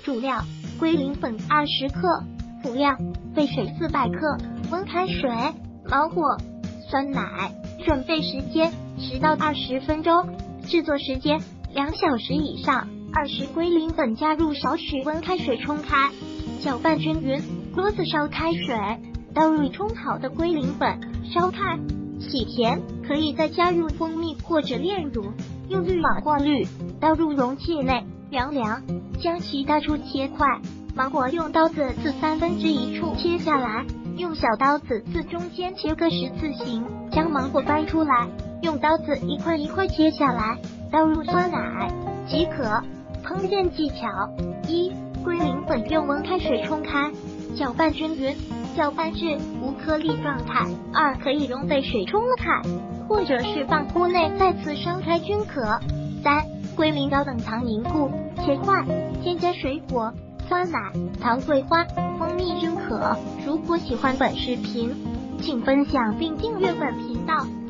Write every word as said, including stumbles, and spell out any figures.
主料：龟苓粉二十克，辅料：沸水四百克，温开水，芒果，酸奶。准备时间十到二十分钟，制作时间两小时以上。二十龟苓粉加入少许温开水冲开，搅拌均匀。锅子烧开水，倒入冲好的龟苓粉，烧开。喜甜可以再加入蜂蜜或者炼乳，用滤网过滤，倒入容器内凉凉，将其倒出切块。芒果用刀子自三分之一处切下来，用小刀子自中间切个十字形，将芒果掰出来，用刀子一块一块切下来，倒入酸奶即可。烹饪技巧：一、龟苓粉用温开水冲开，搅拌均匀，搅拌至无颗粒状态。二、可以用沸水冲开，或者是放锅内再次烧开均可。三、龟苓膏等糖凝固，切块，添加水果、酸奶、糖桂花、蜂蜜均可。如果喜欢本视频，请分享并订阅本频道。